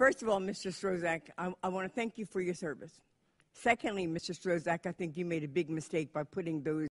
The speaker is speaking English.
First of all, Mr. Strozack, I want to thank you for your service. Secondly, Mr. Strozack, I think you made a big mistake by putting those